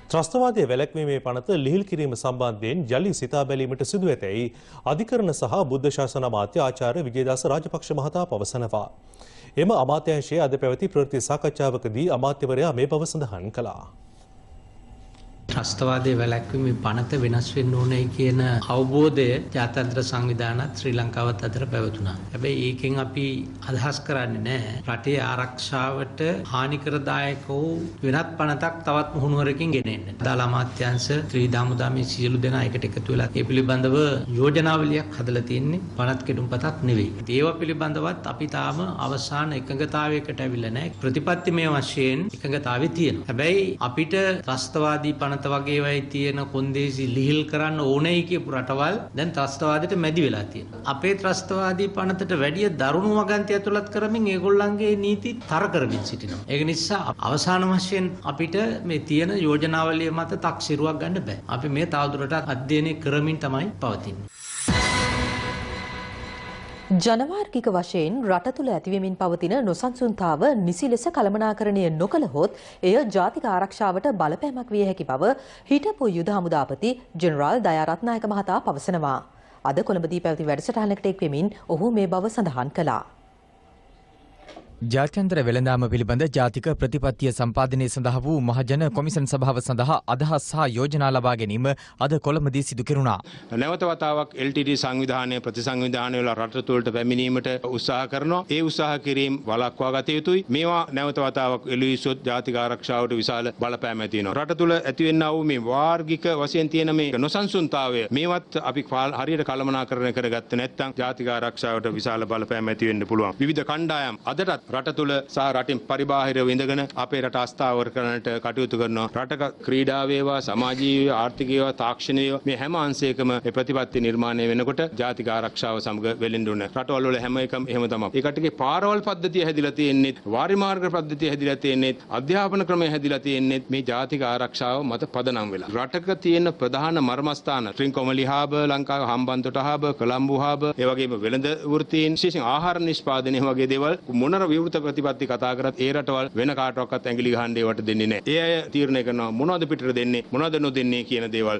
ත්‍රස්තවාදයේ වැළැක්වීමේ පනත ලිහිල් කිරීම සම්බන්ධයෙන් යලි සිතා බැලීමට සිදු ඇතැයි අධිකරණ සහ බුද්ධ ශාසන අමාත්‍ය ආචාර්ය විජේදාස රාජපක්ෂ මහතා පවසනවා. එම අමාත්‍යාංශයේ අද පැවති ප්‍රවෘත්ති සාකච්ඡාවකදී අමාත්‍යවරයා මේ බව සඳහන් කළා. ත්‍රස්තවාදයේ වැළැක්වීමේ පනත වෙනස් වෙන්න ඕනේ කියන අවබෝධය ජාත්‍යන්තර සංවිධානත් ශ්‍රී ලංකාවත් අතර පැවතුණා. හැබැයි ඒකෙන් අපි අදහස් කරන්නේ නැහැ රටේ ආරක්ෂාවට හානිකරදායක වූ වෙනත් පනතක් තවත් මුහුණුවරකින් ගෙනෙන්න. අදාළ අමාත්‍යාංශ ත්‍රිවිධ හමුදා මේ සියලු දෙනා එකට එකතු වෙලා ඒ පිළිබඳව යෝජනාවලියක් හදලා තියෙන්නේ. පනත් කෙටුම්පතක් නෙවෙයි. ඒව පිළිබඳවත් අපි තාම අවසාන එකඟතාවයකට අවිල්ල නැහැ. ප්‍රතිපත්තිමය වශයෙන් එකඟතාවය තියෙනවා. හැබැයි අපිට ත්‍රස්තවාදී පනත වගේ වයි තියෙන කොන්දේසි ලිහිල් කරන්න ඕනයි කියපු රටවල් දැන් ත්‍රස්තවාදයට මැදි වෙලා තියෙනවා. අපේ ත්‍රස්තවාදී පනතට වැඩිය දරුණු වගන්ති ඇතුළත් කරමින් ඒගොල්ලන්ගේ නීති තර කරමින් සිටිනවා. ඒක නිසා අවසාන වශයෙන් අපිට මේ තියෙන යෝජනාවලිය මත තක්සිරුවක් ගන්න බෑ. අපි මේ තවදුරටත් අධ්‍යයනය කරමින් තමයි පවතින්නේ. ජනවාර්ගික වශයෙන් රට තුළ ඇතිවෙමින් පවතින නොසන්සුන්තාව නිසි ලෙස කළමනාකරණය නොකළහොත් එය ජාතික ආරක්ෂාවට බලපෑමක් විය හැකි බව හිටපු යුද හමුදාපති ජෙනරාල් දයාරත්නායක මහතා පවසනවා. අද කොළඹදී පැවති වැඩසටහනකට එක්වෙමින් ඔහු මේ බව සඳහන් කළා. ජාත්‍යන්තර වෙළඳාම පිළිබඳ ජාතික ප්‍රතිපත්තිය සම්පාදනය සඳහා වූ මහජන කොමිසන් සභාව සඳහා අදහස් සහ යෝජනා ලබා ගැනීම අද කොළඹදී සිදු කෙරුණා. නැවත වතාවක් LTT සංවිධානයේ ප්‍රතිසංවිධානය වල රට තුළට පැමිණීමට උත්සාහ කරනවා. ඒ උත්සාහ කිරීම වළක්වා ගත යුතුයි. මේවා නැවත වතාවක් එළවීසොත් ජාතික ආරක්ෂාවට විශාල බලපෑම් ඇති වෙනවා. රට තුළ ඇතිවෙනා වූ මේ වාර්ගික වශයෙන් තියෙන මේ නොසන්සුන්තාවය මේවත් අපි හරියට කළමනාකරණය කරගත්තේ නැත්නම් ජාතික ආරක්ෂාවට විශාල බලපෑම් ඇති වෙන්න පුළුවන්. විවිධ කණ්ඩායම් අදටත් රට තුළ සහ රටින් පරිබාහිරව ඉඳගෙන අපේ රට අස්ථාවර කරන්නට කටයුතු කරනවා. රටක ක්‍රීඩා වේවා, සමාජීය, ආර්ථික වේවා, තාක්ෂණීය මේ හැම අංශයකම මේ ප්‍රතිපත්ති නිර්මාණය වෙනකොට ජාතික ආරක්ෂාව සමග වෙලෙන්න ඕන. රටවල වල හැම එකම එහෙම තමයි. ඒ කට්ටියගේ පාරවල් පද්ධතිය හැදිලා තියෙන්නේ, වාරි මාර්ග පද්ධතිය හැදිලා තියෙන්නේ, අධ්‍යාපන ක්‍රමය හැදිලා තියෙන්නේ මේ ජාතික ආරක්ෂාව මත පදනම් වෙලා. රටක තියෙන ප්‍රධාන මර්මස්ථාන ත්‍රිංකොමලි හාබර්, ලංකාවේ හම්බන්තොට හාබර්, කොළඹ හාබර්, ඒ වගේම වෙළඳ වෘත්තීන්, විශේෂයෙන් ආහාර නිෂ්පාදනය වගේ දේවල් මොනර විවෘත ප්‍රතිපත්ති කතා කරත් ඒ රටවල් වෙන කාටවත් ඇඟිලි ගහන්න ඒවට දෙන්නේ නැහැ. ඒ අය තීරණය කරනවා මොනවද පිටර දෙන්නේ මොනවද නොදෙන්නේ කියන දේවල්.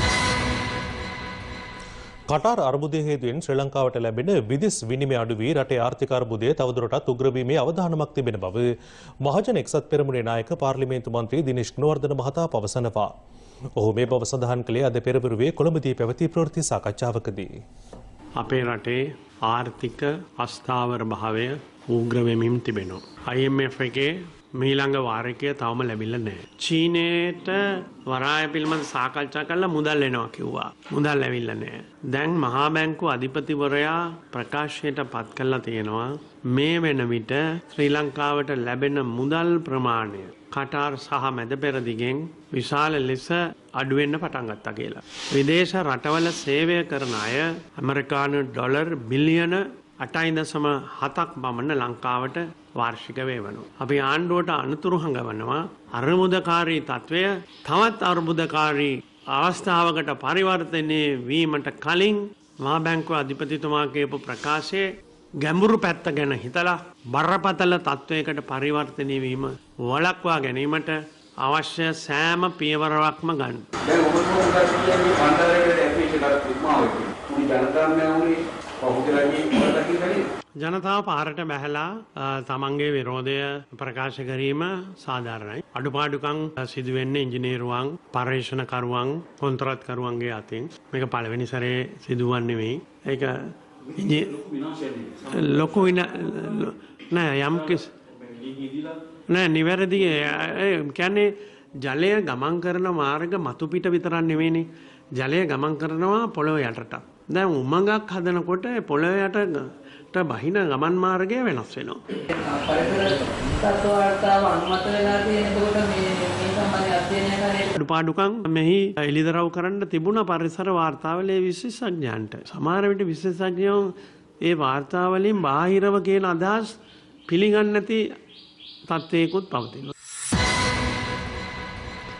කටාර් අර්බුදය හේතුවෙන් ශ්‍රී ලංකාවට ලැබෙන විදෙස් විනිමය අඩු වී රටේ ආර්ථික අර්බුදය තවදුරටත් උග්‍ර වීමේ අවධානමක් තිබෙන බව මහජන එක්සත් පෙරමුණේ නායක පාර්ලිමේන්තු මන්ත්‍රී දිනේෂ් ගුණවර්ධන මහතා පවසනවා. ඔහු මේ බව සඳහන් කළේ අද පෙරවරුවේ කොළඹදී පැවති ප්‍රවෘත්ති සාකච්ඡාවකදී. අපේ රටේ ආර්ථික අස්ථාවර භාවය උග්‍ර වෙමින් තිබෙනවා. IMF එකේ මීළඟ වාරිකය තවම ලැබිලා නැහැ. චීනයට වරාය පිළිබඳ සාකච්ඡා කරලා මුදල් එනවා කිව්වා. මුදල් ඇවිල්ලා නැහැ. දැන් මහා බැංකුව අධිපතිවරයා ප්‍රකාශයට පත් කළා තියෙනවා මේ වෙන විට ශ්‍රී ලංකාවට ලැබෙන මුදල් ප්‍රමාණය කටාර් සහ මැද පෙරදිගෙන් විශාල ලෙස අඩු වෙන්න පටන් ගත්තා කියලා. විදේශ රටවල සේවය කරන අය ඇමරිකානු ඩොලර් බිලියන 8.7ක් පමණ ලංකාවට වාර්ෂික වේවනවා. අපි ආණ්ඩුවට අනුතුරු හඟවනවා අර්බුදකාරී තත්වය තවත් අර්බුදකාරී අවස්ථාවකට පරිවර්තනය වීමට කලින් මහා බැංකුව අධිපතිතුමා කියපු ප්‍රකාශයේ ගැඹුරු පැත්ත ගැන හිතලා බරපතල තත්වයකට පරිවර්තනය වීම වළක්වා ගැනීමට අවශ්‍ය සෑම පියවරක්ම ගන්න. දැන් ඔබතුමා කියන්නේ කණ්ඩායමේ ඇපීෂන් කරලා තිබුණා. උනි ජනතාවනේ උනේ ජනතාව පාරට බැහැලා තමන්ගේ විරෝධය ප්‍රකාශ කිරීම සාධාරණයි. අඩුපාඩුකම් සිදුවෙන්නේ ඉංජිනේරුවන්, පර්යේෂණකරුවන්, කොන්ත්‍රාත්කරුවන්ගේ අතින්. මේක පළවෙනි සැරේ සිදුවන්නේ නෙවෙයි. ඒක ලොකු නෑ යම් නෑ නිවැරදි කියන්නේ ජලය ගමන් කරන මාර්ග මතු පිට විතරක් නෙවෙයිනේ. ජලය ගමන් කරනවා පොළොව යටට. දැන් උමඟක් හදනකොට පොළොව යටට බහින ගමන් මාර්ගය වෙනස් වෙනවා. පරිසර තත්ත්ව වාර්තාව අනුමත වෙලා තියෙනකොට මේ සම්බන්ධ අධ්‍යයනය කරේ අඩුපාඩුකම් මෙහි එළිදරව් කරන්න තිබුණ පරිසර වාර්තාවලේ විශේෂඥයන්ට. සමහර විට විශේෂඥයෝ ඒ වාර්තාවලින් බාහිරව කියන අදහස් පිළිගන්නේ නැති තත්ත්වයකුත් පවතිනවා.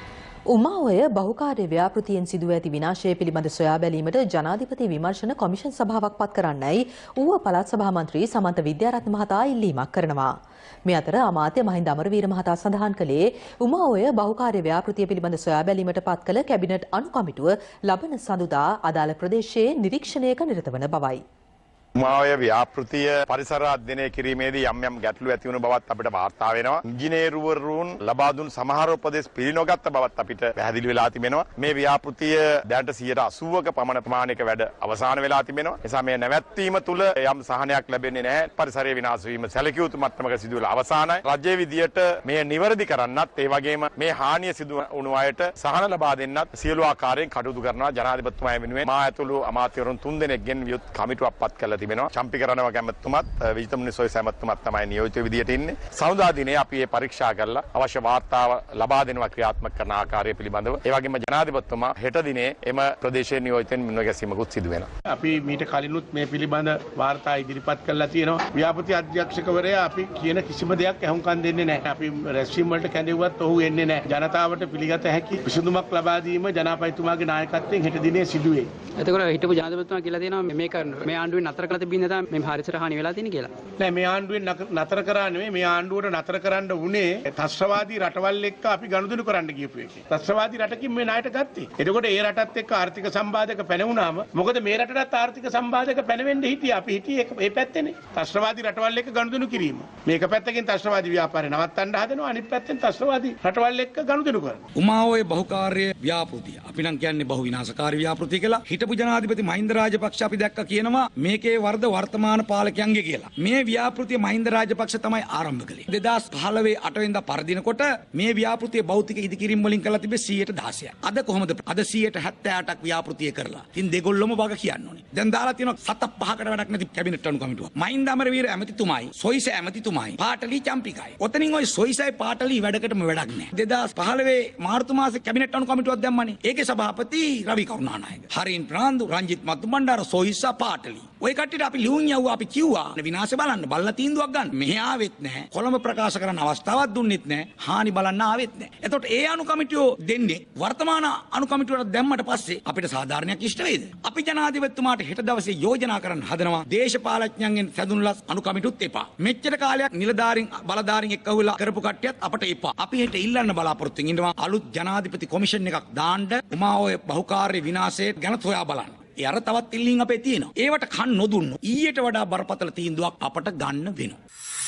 උමාඔය බහුකාර්ය ව්‍යාපෘතියෙන් සිදුව ඇති විනාශය පිළිබඳ සොයා බැලීමට ජනාධිපති විමර්ශන කොමිෂන් සභාවක් පත් කරන්නයි ඌව පළාත් සභා මන්ත්‍රී සමන්ත විද්‍යාරත්න මහතා ඉල්ලීමක් කරනවා. මේ අතර අමාත්‍ය මහින්ද අමරවීර මහතා සඳහන් කළේ උමාඔය බහුකාර්ය ව්‍යාපෘතිය පිළිබඳ සොයා බැලීමට පත් කළ කැබිනට් අනු කමිටුව ලබන සඳුදා අදාළ ප්‍රදේශයේ නිරීක්ෂණයක නිරත වන බවයි. උමාඔය ව්‍යාපෘතිය පරිසර අධ්‍යයනය කිරීමේදී යම් යම් ගැටලු ඇති වුණු බවත් අපිට වාර්තා වෙනවා. ඉංජිනේරුවරුන් ලබා දුන් සමහර උපදෙස් පිළිනොගත්ත බවත් අපිට පැහැදිලි වෙලා තිබෙනවා. මේ ව්‍යාපෘතිය දැනට 80%ක පමණ ප්‍රමාණයක වැඩ අවසන් වෙලා තිබෙනවා. එසා මේ නැවැත්වීම තුළ යම් සහනයක් ලැබෙන්නේ නැහැ. පරිසරයේ විනාශ වීම සැලකිය යුතු මට්ටමක සිදු වෙලා අවසానයි. රජයේ විදියට මේ නිවැරදි කරන්නත් ඒ වගේම මේ හානිය සිදු වුණු අයට සහන ලබා දෙන්නත් සියලු ආකාරයෙන් කටයුතු කරනවා. ජනාධිපතිතුමා වෙනුවෙන් මා ඇතුළු අමාත්‍යවරුන් 3 දෙනෙක්ගෙන් වියුත් කමිටුවක් පත් කළා තිබෙනවා. චම්පිකරණව කැමැතුමත් විජිතමුනි සොයිස ඇමතුමත් තමයි නියෝජිත විදියට ඉන්නේ. සමුදා දිනේ අපි මේ පරීක්ෂා කරලා අවශ්‍ය වාර්තාව ලබා දෙනවා ක්‍රියාත්මක කරන ආකාරය පිළිබඳව. ඒ වගේම ජනාධිපතිතුමා හෙට දිනේ එම ප්‍රදේශයේ නියෝජිතෙන් මුණගැසීමකුත් සිදු වෙනවා. අපි මීට කලිනුත් මේ පිළිබඳ වාර්තා ඉදිරිපත් කරලා තියෙනවා. ව්‍යාපෘති අධ්‍යක්ෂකවරයා අපි කියන කිසිම දෙයක් අහුම්කම් දෙන්නේ නැහැ. අපි රැස්වීම වලට කැඳෙව්වත් ඔහු එන්නේ නැහැ. ජනතාවට පිළිගත හැකි විසඳුමක් ලබා දීම ජනාධිපතිතුමාගේ නායකත්වයෙන් හෙට දිනේ සිදු වෙයි. එතකොට හිටපු ජනාධිපතිතුමා කියලා තියෙනවා මේක මේ ආණ්ඩුවෙන් නතර කරලා තිබින්න තමයි මේ හරිසර හානි වෙලා තියෙන්නේ කියලා. නෑ මේ ආණ්ඩුවෙන් නතර කරා නෙවෙයි මේ ආණ්ඩුවට නතර කරන්න උනේ ත්‍රස්තවාදී රටවල් එක්ක අපි ගනුදෙනු කරන්න ගියපු එකේ. ත්‍රස්තවාදී රටකින් මේ ණයට ගත්තේ. එතකොට ඒ රටත් එක්ක ආර්ථික සම්බාධක පැනවුනාම මොකද මේ රටටත් ආර්ථික සම්බාධක පැනවෙන්න හිටියේ අපි හිටියේ ඒ පැත්තේනේ. ත්‍රස්තවාදී රටවල් එක්ක ගනුදෙනු කිරීම. මේක පැත්තකින් ත්‍රස්තවාදී ව්‍යාපාරය නවත්තන්න හදනවා අනිත් පැත්තෙන් ත්‍රස්තවාදී රටවල් එක්ක ගනුදෙනු කරනවා. උමාඔය බහුකාර්ය ව්‍යාපෘතිය. අපි නම් කියන්නේ බහු විනාශකාරී ව්‍යාපෘතිය කියලා. හිටපු ජනාධිපති මහින්ද රාජපක්ෂ අපි දැක්ක කියනවා මේකේ වරද වර්තමාන පාලකයන්ගේ කියලා. මේ ව්‍යාපෘතිය මහින්ද රාජපක්ෂ තමයි ආරම්භ කළේ. 2015 8 වෙනිදා පරදිනකොට මේ ව්‍යාපෘතිය භෞතික ඉදිකිරීම වලින් කරලා තිබේ 116ක්. අද කොහොමද? අද 178ක් ව්‍යාපෘතිය කරලා. ඉතින් දෙගොල්ලොම වග කියන්න ඕනේ. දැන් දාලා තියෙනවා 7-5කට වැඩක් නැති කැබිනට් අනු කමිටුවක්. මහින්ද අමරවීර ඇමතිතුමයි, සොයිස ඇමතිතුමයි, පාටලි චම්පිකයි. ඔතනින් ওই සොයිසයි පාටලි වැඩකටම වැඩක් නැහැ. 2015 මාර්තු මාසේ කැබිනට් අනු කමිටුවක් දැම්මනේ. ඒකේ සභාපති රවි කරුණානායක. හරින් ප්‍රනාන්දු, රංජිත් මතුබණ්ඩාර, සොයිස පාටලි. ඔය කට්ටියට අපි ලියුම් යවුවා අපි කිව්වා විනාශය බලන්න බලලා තීන්දුවක් ගන්න. මෙහෙ ආවෙත් නැහැ. කොළඹ ප්‍රකාශ කරන්න අවස්ථාවක් දුන්නෙත් නැහැ. හානි බලන්න ආවෙත් නැහැ. එතකොට ඒ අනු කමිටුව දෙන්නේ වර්තමාන අනු කමිටුවට දැම්මට පස්සේ අපිට සාධාරණයක් ඉෂ්ට වෙයිද? අපි ජනාධිපතිතුමාට හෙට දවසේ යෝජනා කරන්න හදනවා දේශපාලඥයන්ගෙන් සැදුන්ලස් අනු කමිටුත් එපා. මෙච්චර කාලයක් නිලධාරීන් බලධාරීන් එක්කහුලා කරපු කට්ටියත් අපට එපා. අපි හෙට ඉල්ලන්න බලාපොරොත්තු වෙනවා අලුත් ජනාධිපති කොමිෂන් එකක් දාන්න උමාඔය බහුකාර්ය විනාශය ගැන සොයා බලන්න. ඒ අර තවත් ඉල්ලීම් අපේ තියෙනවා. ඒවට කන් නොදුන්නු ඊට වඩා බරපතල තීන්දුවක් අපට ගන්න වෙනවා.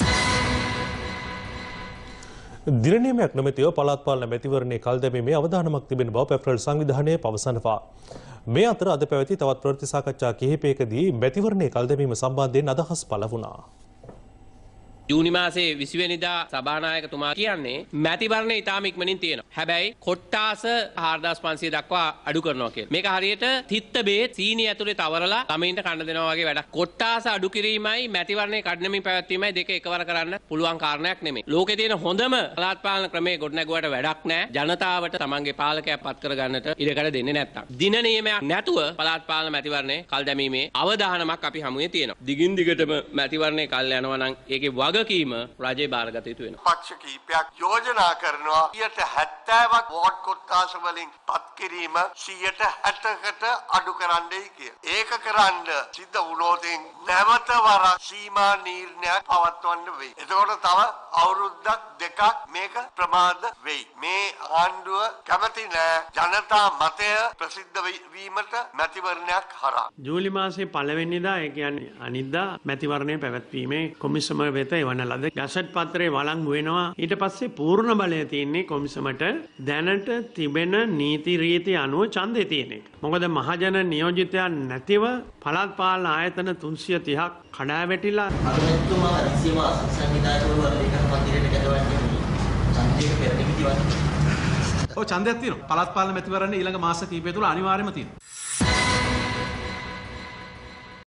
දිනනියමයක් නොමැතිව පළාත් පාලන මැතිවරණයේ කල් දැමීමේ අවධානමක් තිබෙන බව පෙෆරල් සංවිධානය පවසනවා. මේ අතර අද පැවති තවත් ප්‍රවෘත්ති සාකච්ඡා කිහිපයකදී මැතිවරණයේ කල් දැමීම සම්බන්ධයෙන් අදහස් පළ වුණා. ජූනි මාසේ 20 වෙනිදා සභානායකතුමා කියන්නේ මැතිවරණය ඉතාම ඉක්මනින් තියෙනවා. හැබැයි කොට්ටාස 4500 දක්වා අඩු කරනවා කියලා. මේක හරියට තිත්ත බේත් සීනි ඇතුලේ තවරලා ළමයින්ට කන්න දෙනවා වගේ වැඩක්. කොට්ටාස අඩු කිරීමයි මැතිවරණයේ කඩනමින් පැවැත්වීමයි දෙක එකවර කරන්න පුළුවන් කාරණයක් නෙමෙයි. ලෝකේ තියෙන හොඳම පළාත් පාලන ක්‍රමයේ ගොඩනැගුවට වැඩක් නැහැ. ජනතාවට තමන්ගේ පාලකයා පත් කරගන්නට ඉඩකඩ දෙන්නේ නැත්තම්. දින නියමයක් නැතුව පළාත් පාලන මැතිවරණයේ කල් දැමීමේ අවධානමක් අපි හමුවේ තියෙනවා. දිගින් දිගටම මැතිවරණයේ කල් යනවා නම් ඒකේ වගකීම රජේ බාරගත යුතු වෙනවා. පක්ෂ කීපයක් යෝජනා කරනවා 70ක් වෝට් කොට්ටාස වලින් පත් කිරීම 60කට අඩු කරන්නයි කියලා. ඒක කරන්න සිද්ධ වුණොත් නැවත වර සීමා නිර්ණයක් පවත්වන්න වෙයි. එතකොට තව අවුරුද්දක් දෙකක් මේක ප්‍රමාද වෙයි. මේ ආණ්ඩුව කැමති නෑ ජනතා මතය ප්‍රසිද්ධ වීමට මැතිවරණයක් හරහා. ජූලි මාසේ 1 වෙනිදා ඒ කියන්නේ අනිද්දා මැතිවරණය පැවැත්වීමේ කොමිසම වෙත එවන ලද ගැසට් පත්‍රයේ වළංගු වෙනවා. ඊට පස්සේ පූර්ණ බලය තියෙන්නේ කොමිසමට දැනට තිබෙන නීති රීති අනුව ඡන්දය තියෙන එක. මොකද මහජන නියෝජිතයන් නැතිව පළාත් පාලන ආයතන 330ක් කඩා වැටිලා අරමුතුමා රැසියම සංවිධායකවරු ලේකම් මන්දිරයට ගැටවන්නේ ඡන්දයක පෙරණි කිව්වා. ඔව් ඡන්දයක් තියෙනවා. පළාත් පාලන මැතිවරණේ ඊළඟ මාස කිහිපය තුළ අනිවාර්යයෙන්ම තියෙනවා.